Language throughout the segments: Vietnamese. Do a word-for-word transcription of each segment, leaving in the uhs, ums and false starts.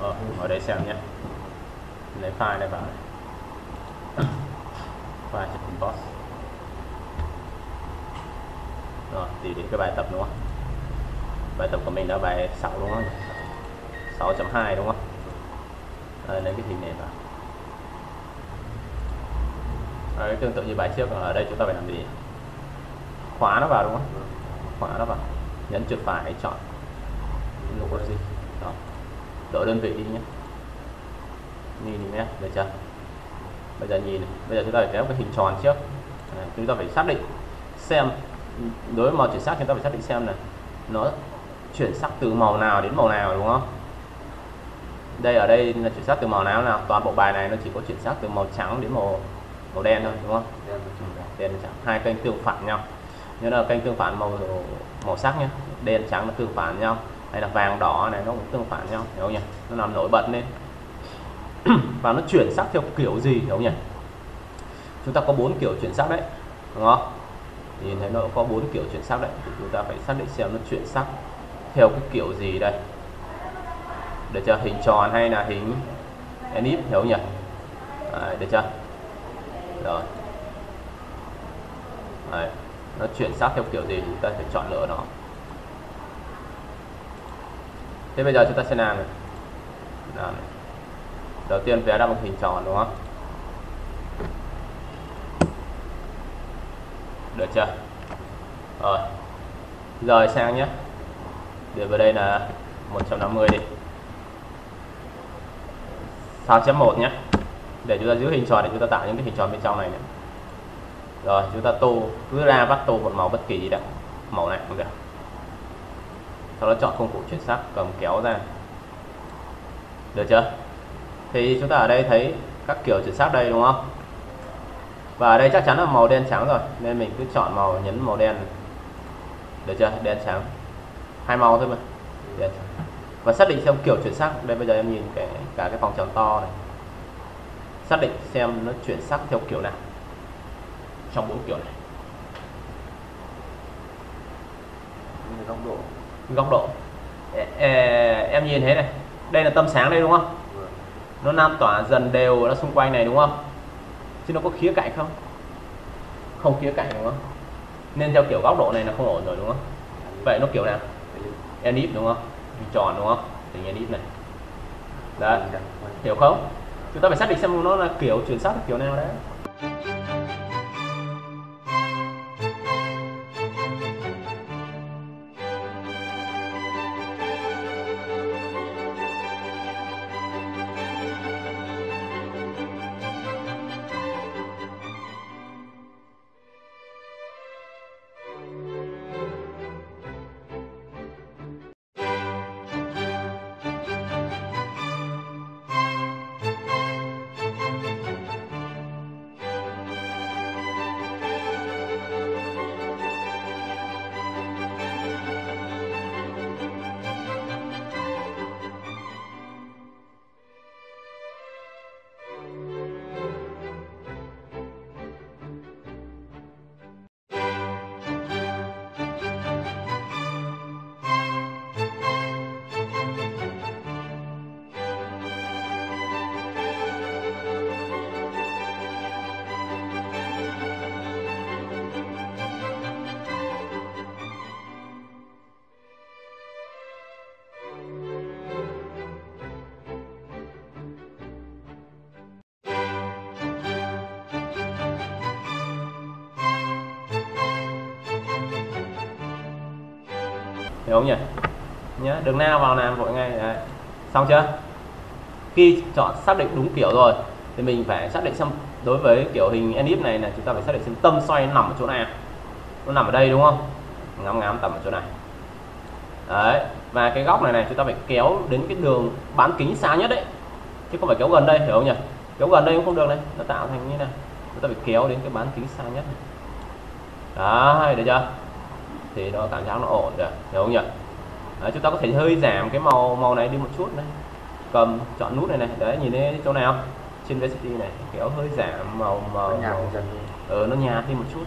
Ờ, ở đây xem nhé, lấy file này vào này. File boss rồi thì đến cái bài tập đúng không? Bài tập của mình là bài sáu đúng không? sáu chấm hai đúng không? Đây, lấy cái hình này vào. Đấy, tương tự như bài trước, ở đây chúng ta phải làm gì? Khóa nó vào đúng không? Khóa nó vào, nhấn chuột phải chọn lục là gì đó, đổi đơn vị đi nhé, nhìn nhé, được chưa? Bây giờ nhìn, bây giờ chúng ta phải kéo cái hình tròn trước. À, chúng ta phải xác định xem đối với màu chuyển sắc, chúng ta phải xác định xem là nó chuyển sắc từ màu nào đến màu nào đúng không? Đây ở đây là chuyển sắc từ màu nào nào? Toàn bộ bài này nó chỉ có chuyển sắc từ màu trắng đến màu màu đen thôi đúng không? Đen trắng, hai kênh tương phản nhau. Nhớ là kênh tương phản màu màu sắc nhé, đen trắng nó tương phản nhau, hay là vàng đỏ này nó cũng tương phản nhau, hiểu không nhỉ? Nó làm nổi bật lên và nó chuyển sắc theo kiểu gì, hiểu không nhỉ? Chúng ta có bốn kiểu chuyển sắc đấy, đúng không? Nhìn thấy nó có bốn kiểu chuyển sắc đấy, thì chúng ta phải xác định xem nó chuyển sắc theo cái kiểu gì đây. Được chưa? Hình tròn hay là hình elip, hiểu không nhỉ? Đấy, được chưa? Rồi. Đấy, nó chuyển sắc theo kiểu gì thì chúng ta phải chọn lựa nó. Thế bây giờ chúng ta sẽ làm này. Làm này. Đầu tiên vẽ ra một hình tròn đúng không? Được chưa? Rồi. Rời sang nhé. Để vào đây là một trăm năm mươi đi. sáu chấm một nhé. Để chúng ta giữ hình tròn để chúng ta tạo những cái hình tròn bên trong này nhé. Rồi chúng ta tô, cứ ra bắt tô một màu bất kỳ gì đấy, màu này cũng được. Sau đó chọn công cụ chuyển sắc, cầm kéo ra. Được chưa? Thì chúng ta ở đây thấy các kiểu chuyển sắc đây đúng không? Và ở đây chắc chắn là màu đen trắng rồi, nên mình cứ chọn màu, nhấn màu đen. Được chưa? Đen trắng. Hai màu thôi mà. Đen trắng. Và xác định xem kiểu chuyển sắc. Đây bây giờ em nhìn cái cả cái vòng tròn to này. Xác định xem nó chuyển sắc theo kiểu nào trong bốn kiểu này. Góc độ. Góc độ. Ê, em nhìn thấy này, đây là tâm sáng đây đúng không? Ừ. Nó lan tỏa dần đều nó xung quanh này đúng không? Chứ nó có khía cạnh không? Không khía cạnh đúng không? Nên theo kiểu góc độ này là không ổn rồi đúng không? Vậy nó kiểu nào? Elip đúng không? Hình tròn đúng không? Hình elip này. Đấy, hiểu không? Chúng ta phải xác định xem nó là kiểu chuyển sắc là kiểu nào đấy. Hiểu không nhỉ? Nhớ đường nào vào làm vội ngay. Đấy. Xong chưa? Khi chọn xác định đúng kiểu rồi thì mình phải xác định xem đối với kiểu hình elip này là chúng ta phải xác định xem tâm xoay nằm ở chỗ nào. Nó nằm ở đây đúng không? Ngắm ngắm tầm ở chỗ này. Đấy. Và cái góc này này chúng ta phải kéo đến cái đường bán kính xa nhất đấy, chứ không phải kéo gần đây, hiểu không nhỉ? Kéo gần đây cũng không được này, nó tạo thành như này. Chúng ta phải kéo đến cái bán kính xa nhất này. Đấy, được chưa? Thì nó cảm giác nó ổn rồi, hiểu không nhỉ? Đấy, chúng ta có thể hơi giảm cái màu màu này đi một chút này, cầm chọn nút này này, đấy nhìn thấy chỗ nào trên Velocity này, kéo hơi giảm màu màu, nó nhạt màu dần ờ, nó nhạt đi một chút.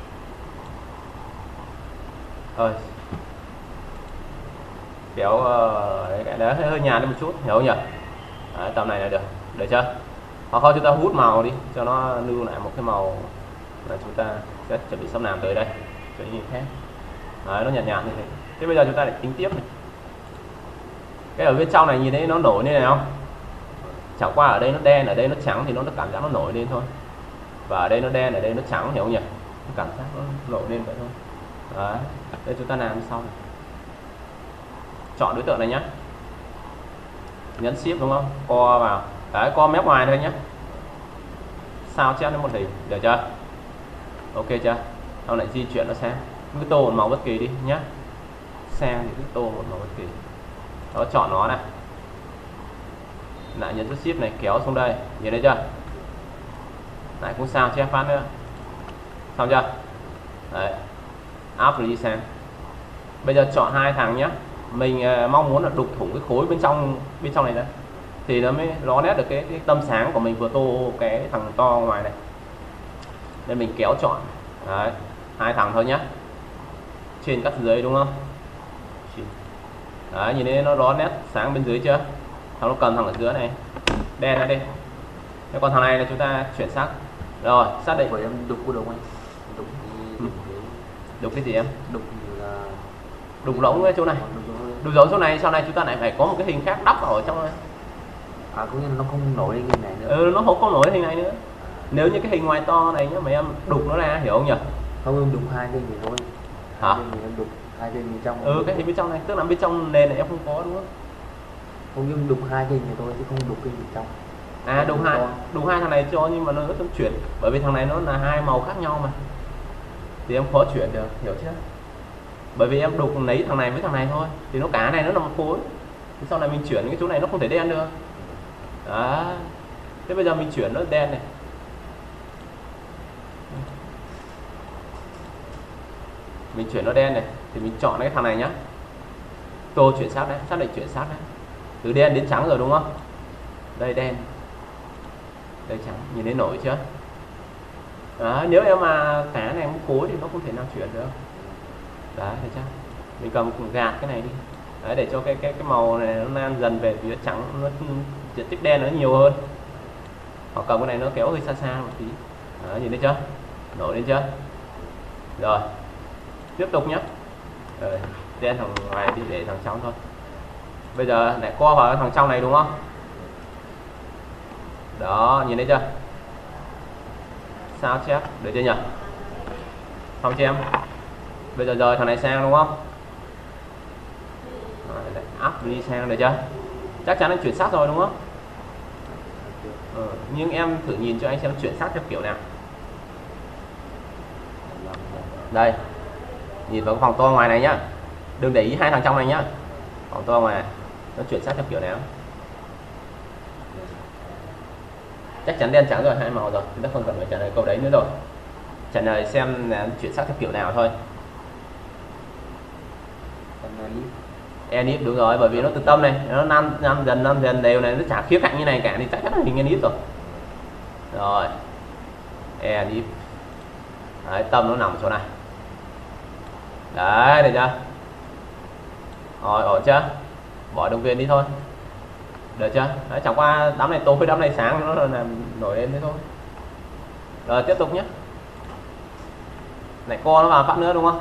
Ơi, kéo uh, đấy, đấy hơi nhạt đi một chút, hiểu không nhỉ? Đấy, tầm này là được, được chưa? Hoặc không chúng ta hút màu đi cho nó lưu lại một cái màu là chúng ta sẽ chuẩn bị sắp làm tới đây cho những khác. Đấy, nó nhạt nhạt như thế. Thế bây giờ chúng ta lại tính tiếp này. Cái ở bên trong này nhìn thấy nó nổi như này không? Chẳng qua ở đây nó đen, ở đây nó trắng thì nó cảm giác nó nổi lên thôi. Và ở đây nó đen, ở đây nó trắng, hiểu không nhỉ? Nó cảm giác nó nổi lên vậy thôi. Đấy, đây chúng ta làm sau này. Chọn đối tượng này nhé, nhấn shift đúng không, co vào, đấy, co mép ngoài thôi nhé, sao chép đến một hình, được chưa? Ok chưa? Sau lại di chuyển nó sang cứ tô một màu bất kỳ đi nhé, sang thì cứ tô một màu bất kỳ, đó, chọn nó này, lại nhấn nút shift này kéo xuống đây, nhìn thấy chưa? Lại cũng sao chép phát nữa, xong chưa? Đấy, áp đi sang. Bây giờ chọn hai thằng nhé, mình uh, mong muốn là đục thủng cái khối bên trong bên trong này ra thì nó mới ló nét được cái, cái tâm sáng của mình vừa tô cái thằng to ngoài này, nên mình kéo chọn. Đấy, hai thằng thôi nhé, trên cắt dưới đúng không? Đấy, nhìn thấy nó ló nét sáng bên dưới chưa? Thằng nó cầm thằng ở dưới này đen ra đi. Thế còn thằng này là chúng ta chuyển sắc rồi, xác định. Vậy em đục có đúng anh? Đục thì đục cái đục cái gì em? đục là đục lỗ cái chỗ này, đục giống chỗ này, sau này chúng ta lại phải có một cái hình khác đắp vào ở trong này. À, có nghĩa là nó không nổi lên hình này nữa. Ừ, nó không có nổi hình này nữa. Nếu như cái hình ngoài to này nhá, mấy em đục nó ra, hiểu không nhỉ? Không, em đục hai bên thì thôi. Hả? Hai bên thì em đục hai bên bên trong. Ừ, cái hình bên trong này, tức là bên trong nền này em không có đúng không? Không, em đục hai bên thì thôi chứ không đục cái bên trong. À, đục hai, đục hai thằng này cho, nhưng mà nó rất chuyển, bởi vì thằng này nó là hai màu khác nhau mà, thì em khó chuyển được, hiểu chưa? Bởi vì em đục lấy thằng này với thằng này thôi, thì nó cả này nó là một khối, thì sau này mình chuyển cái chỗ này nó không thể đen được. Đó, thế bây giờ mình chuyển nó đen này, mình chuyển nó đen này thì mình chọn cái thằng này nhá, tô chuyển sắc đấy, xác định chuyển sắc đấy, từ đen đến trắng rồi đúng không? Đây đen, đây trắng, nhìn thấy nổi chưa? Đó, nếu em mà cả này một khối thì nó không thể nào chuyển được. Đấy, thấy chưa? Mình cầm gạt cái này đi, đấy, để cho cái cái cái màu này nó lan dần về phía trắng, nó diện tích đen nó nhiều hơn. Hoặc cầm cái này nó kéo hơi xa xa một tí. Đó, nhìn thấy chưa? Nổi lên chưa? Rồi, tiếp tục nhé. Rồi, đen thằng ngoài đi để thằng trong thôi. Bây giờ lại co vào thằng trong này đúng không? Đó, nhìn thấy chưa? Sao chép, được chưa nhỉ? Xong chưa em? Bây giờ rời thằng này sang đúng không? Rồi, up đi sang, được chưa? Chắc chắn anh chuyển sắc rồi đúng không? Ừ, nhưng em thử nhìn cho anh xem chuyển sắc theo kiểu nào. Đây, nhìn vào cái phòng to ngoài này nhá, đừng để ý hai thằng trong này nhá. Phòng to ngoài này nó chuyển sắc theo kiểu nào? Chắc chắn đen trắng rồi, hai màu rồi, chúng ta không cần phải trả lời câu đấy nữa rồi. Trả lời xem là chuyển sắc theo kiểu nào thôi. Enip đúng rồi, bởi vì nó từ tâm này nó năm năm dần năm dần đều này, nó chả khía cạnh như này cả thì chắc chắn là hình enip rồi. Rồi, enip, đấy, tâm nó nằm ở chỗ này. Đấy, được chưa? Rồi, ổn chưa? Bỏ đồng tiền đi thôi, được chưa? Đấy, chẳng qua đám này tối, đám này sáng, nó làm nổi lên thế thôi. Rồi, tiếp tục nhé. Này, co nó vào phát nữa đúng không?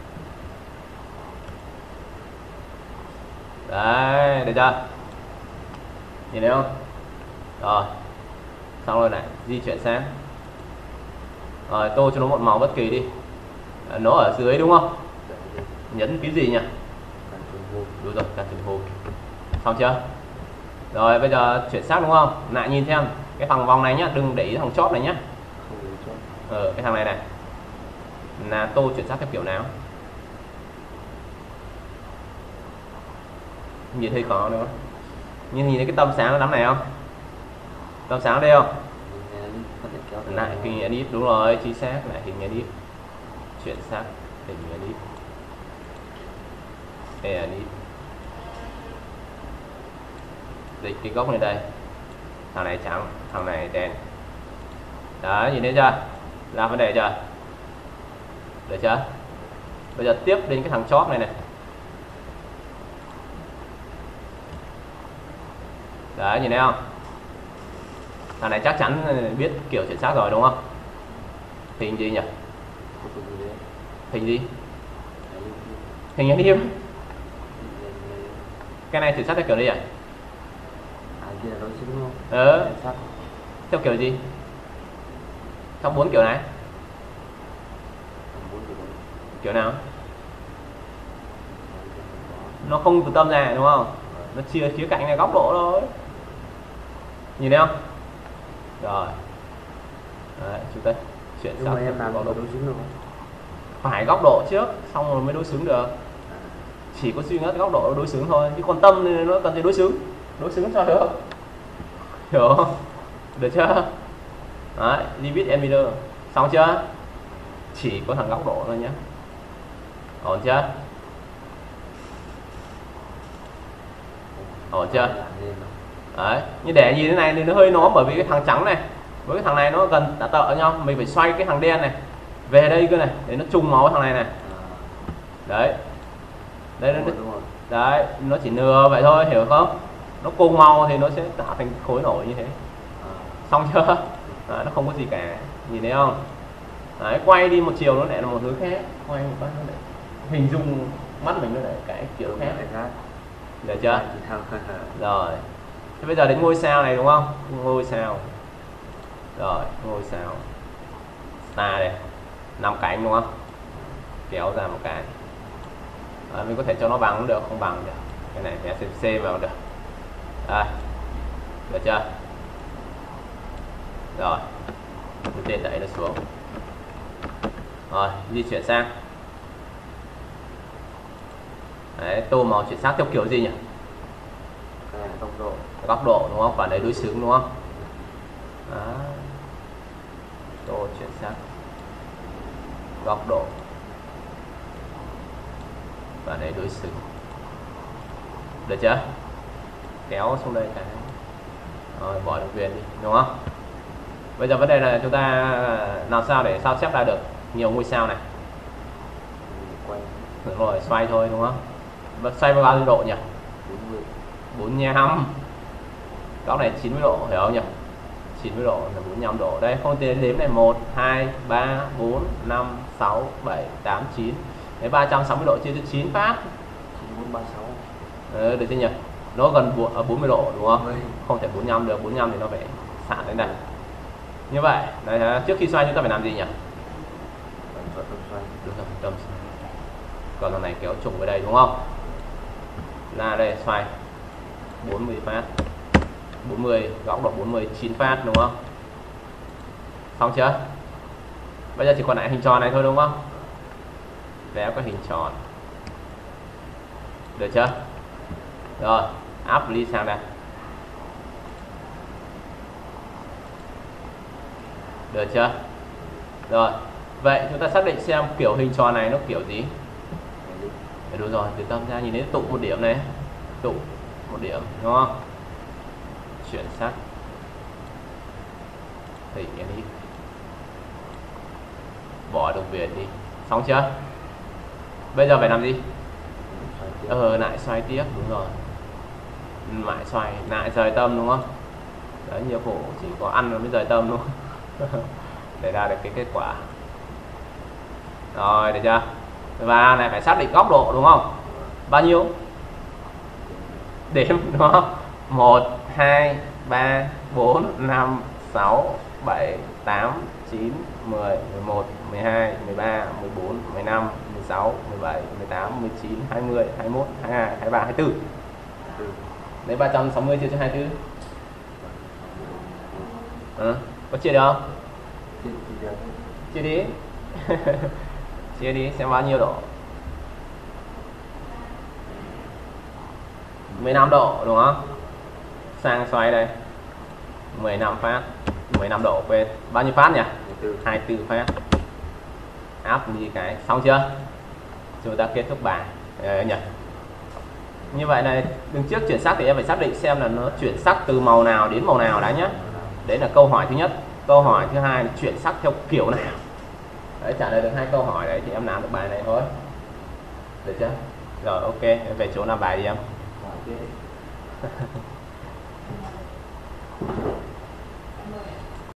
Đấy, được chưa? Nhìn thấy không? Rồi, xong rồi này, di chuyển sang. Rồi, tô cho nó một màu bất kỳ đi. Nó ở dưới đúng không? Nhấn cái gì nhỉ? Đúng rồi, Ctrl H. Xong chưa? Rồi, bây giờ chuyển sắc đúng không? Lại nhìn xem cái thằng vòng này nhá, đừng để ý thằng chóp này nhá. Ờ, cái thằng này này là tô chuyển sắc theo kiểu nào? Nhìn thấy có nữa, nhưng nhìn thấy cái tâm sáng nó nắm này không? Tâm sáng ở đây không? Lại hình edit, đúng rồi, chính xác, lại hình edit, chuyển sắc hình edit, edit, dịch cái góc này đây, thằng này trắng, thằng này đen. Đó, nhìn thấy chưa? Ra vấn đề chưa? Được chưa? Bây giờ tiếp đến cái thằng chóp này này. Đấy, nhìn thấy không? Thằng này chắc chắn biết kiểu chuyển sắc rồi đúng không? Hình gì nhỉ? Hình gì? Hình anh im. Cái này chuyển sắc theo kiểu gì vậy? À kia là đối xứng luôn. Ờ. Chuyển sắc. Theo kiểu gì? Trong bốn kiểu này. Kiểu nào? Nó không từ tâm ra đúng không? Nó chia khía cạnh này, góc độ thôi. Nhìn thấy không? Rồi. Đấy, chúng ta chuyển Nhưng sang mà em làm góc độ. đối xứng được không? Phải góc độ trước, xong rồi mới đối xứng được. Chỉ có duy nhất góc độ đối xứng thôi, chứ còn tâm thì nó cần gì đối xứng. Đối xứng cho được. Hiểu không? Được chưa? Đấy, limit and mirror. Xong chưa? Chỉ có thằng góc độ thôi nhé. Ổn chưa? Ổn chưa? Đấy, như để nhìn thế này thì nó hơi nóm, bởi vì cái thằng trắng này với cái thằng này nó gần đã tợ nhau, mình phải xoay cái thằng đen này về đây cơ này để nó trùng máu với thằng này này. Đấy. Đây nó đấy, nó chỉ nừa vậy thôi, hiểu không? Nó cùng màu thì nó sẽ tạo thành khối nổi như thế. Xong chưa? Đấy, nó không có gì cả, nhìn thấy không? Đấy, quay đi một chiều nó lại là một thứ khác, quay một phát nó lại hình dung mắt mình nó lại cái kiểu khác. Được chưa? Rồi. Thế bây giờ đến ngôi sao này đúng không? Ngôi sao. Rồi, ngôi sao. Star đây. Năm cánh đúng không? Kéo ra một cái. À, mình có thể cho nó bằng cũng được, không bằng được. Cái này phải xê vào được. Đây. Được chưa? Rồi. Mình tên đẩy nó xuống. Rồi, di chuyển sang. Đấy, tô màu chuyển sắc theo kiểu gì nhỉ? Góc độ. Góc độ đúng không? Và đấy đối xứng đúng không? Đó. Tô chuyển sắc. Góc độ. Và đấy đối xứng. Được chưa? Kéo xuống đây cái. Rồi, bỏ đường viền đi, đúng không? Bây giờ vấn đề là chúng ta làm sao để sao xếp ra được nhiều ngôi sao này? Đúng rồi, xoay thôi đúng không? Xoay bao nhiêu độ nhỉ? bốn mươi lăm. Góc này chín mươi độ, hiểu không nhỉ? chín mươi độ là bốn mươi lăm độ. Đây, không tiến đếm này một, hai, ba, bốn, năm, sáu, bảy, tám, chín. Đấy, ba trăm sáu mươi độ chia cho chín phát. chín bốn ba sáu. Ờ, được chưa nhỉ? Nó gần bốn mươi độ đúng không? Không thể bốn mươi lăm được, bốn mươi lăm thì nó phải xả đến đây. Như vậy, đấy, trước khi xoay chúng ta phải làm gì nhỉ? Đúng rồi, tâm xoay. Còn thằng này kéo trùng với đây đúng không? Là đây xoay bốn mươi phát. bốn mươi, góc độ bốn mươi, chín phát đúng không? Xong chưa? Bây giờ chỉ còn lại hình tròn này thôi đúng không? Vẽ cái hình tròn. Được chưa? Rồi, áp ly sang đây. Được chưa? Rồi, vậy chúng ta xác định xem kiểu hình tròn này nó kiểu gì. Đúng rồi, từ tâm ra nhìn thấy tụ một điểm này, tụ một điểm đúng không? Chuyển sắc thì cái đi, bỏ đường viền đi. Xong chưa? Bây giờ phải làm gì? Ờ, lại xoay tiếp, đúng rồi, lại xoay, lại rời tâm đúng không? Đấy, nhiệm vụ chỉ có ăn rồi mới rời tâm đúng không? Để ra được cái kết quả. Rồi, được chưa? Và này phải xác định góc độ đúng không? Bao nhiêu? Đếm đúng không? một, hai, ba, bốn, năm, sáu, bảy, tám, chín, mười, mười một, mười hai, mười ba, mười bốn, mười lăm, mười sáu, mười bảy, mười tám, mười chín, hai mươi, hai mươi mốt, hai mươi hai, hai mươi ba, hai mươi tư. Đấy, ba trăm sáu mươi chia cho hai mươi tư. À, có chia được không? Chia đi. Chia đi xem bao nhiêu độ. mười lăm độ đúng không? Sang xoay đây. mười lăm phát. mười lăm độ quên. Bao nhiêu phát nhỉ? hai mươi tư phát. Áp đi cái. Xong chưa? Chúng ta kết thúc bài. Đấy, nhỉ? Như vậy này, đứng trước chuyển sắc thì em phải xác định xem là nó chuyển sắc từ màu nào đến màu nào đã nhé. Đấy là câu hỏi thứ nhất. Câu hỏi thứ hai là chuyển sắc theo kiểu nào. Đấy, trả lời được hai câu hỏi đấy thì em làm được bài này thôi. Được chưa? Rồi, ok, em về chỗ làm bài đi em.